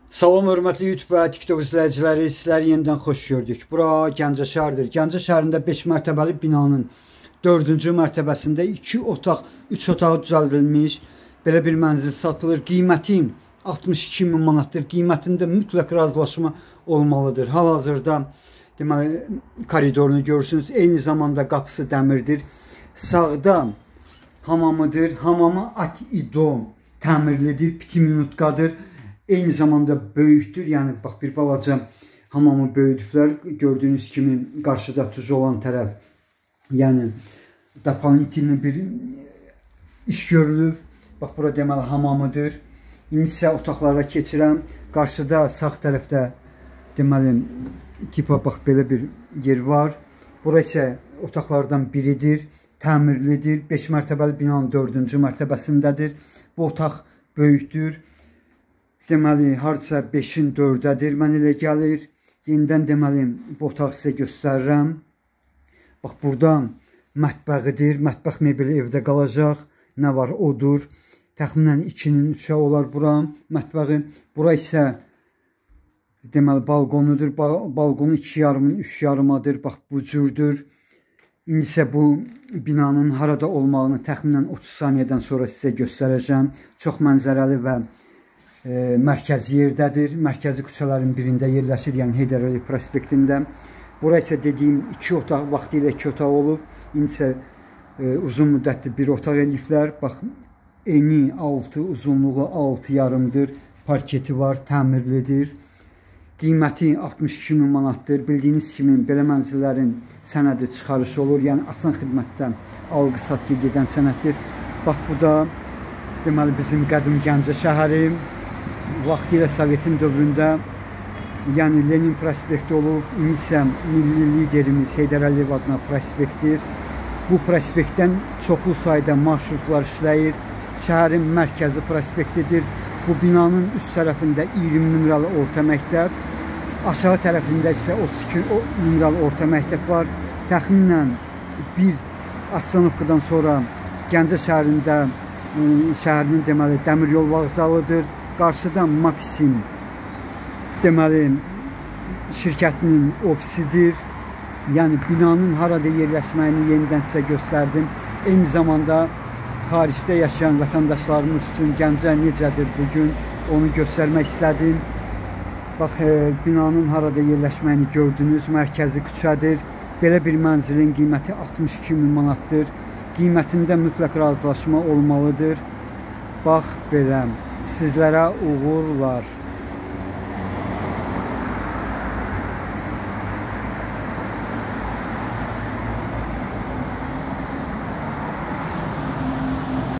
Salam, hörmətli YouTube və TikTok izləyiciləri, sizləri yenidən xoş gördük. Bura Gəncə şəhəridir. Gəncə şəhərində 5 mərtəbəli binanın 4-cü mərtəbəsində 2 otaq, 3 otağı düzəldilmiş belə bir mənzil satılır. Qiyməti 62.000 manatdır. Qiymətində mütləq razılaşma olmalıdır. Hal-hazırda deməli koridorunu görürsünüz. Eyni zamanda qapısı dəmirdir. Sağda hamamıdır. Hamamı At-İdo təmirlidir. 2 minutqadır. Eyni zamanda böyükdür. Yəni bax bir balaca hamamı böyüdüblər. Gördüyünüz kimi qarşıda tuz olan tərəf, yəni doполнительный bir iş görülüb. Bax bura deməli hamamıdır. İndi isə otaqlara keçirəm. Qarşıda sağ tərəfdə deməli tipa bax belə bir yer var. Bura isə otaqlardan biridir. Təmirlidir. 5 mərtəbəli binanın 4-cü mərtəbəsindədir. Bu otaq böyükdür. Deməli, hardasa 5-in 4-dədir. Mən elə gəlir. Yenidən deməli, bu otağı sizə göstərirəm. Bax, burada mətbəxidir. Mətbəx mebeli evdə qalacaq. Nə var? Odur. Təxminən 2-nin 3-ə olar bura mətbəxi. Bura isə deməli, balkonudur. Balkonu 2,5-in 3,5-adır. Bax, bu cürdür. İndi isə bu binanın harada olmağını təxminən 30 saniyədən sonra sizə göstərəcəm. Çox mənzərəli və mərkəzi yerdədir. Mərkəzi küçələrin birində yerləşir, yəni Heydər Əliyev prospektində. Bura isə dediyim 2 otaq, vaxtilə 2 otaq olub. İndi isə uzun müddətli bir otaq eləyiblər. Bax, eni 6, uzunluğu 6,5-dır. Parketi var, təmirlidir. Qiyməti 62.000 manatdır. Bildiyiniz kimi belə mənzillərin sənədi çıxarışı olur. Yəni asan xidmətdən alqı-satqı gedən sənəddir. Bax, bu da deməli bizim qədim Gəncə şəhəri. Vaxtilə Sovetin dövründə yəni Lenin prospekti olub. İndi isə milli liderimiz Heydər Əliyev adına prospektdir. Bu prospektdən çoxlu sayda marşrutlar işləyir. Şəhərin mərkəzi prospektidir. Bu binanın üst tərəfində 20 nömrəli orta məktəb, aşağı tərəfində isə 32 nömrəli orta məktəb var. Təxminən bir astanovkadan sonra Gəncə şəhərinin deməli dəmir yol vağzalıdır. Qarşıda Maksim deməli şirkətinin ofisidir. Yəni binanın harada yerləşməyini yenidən sizə göstərdim. Eyni zamanda xaricdə yaşayan vətəndaşlarımız üçün Gəncə necədir bugün onu göstərmək istədim. Bax, binanın harada yerləşməyini gördünüz. Mərkəzi küçədir. Belə bir mənzilin qiyməti 62.000 manatdır. Qiymətində mütləq razılaşma olmalıdır. Bax belə. Sizlərə uğurlar.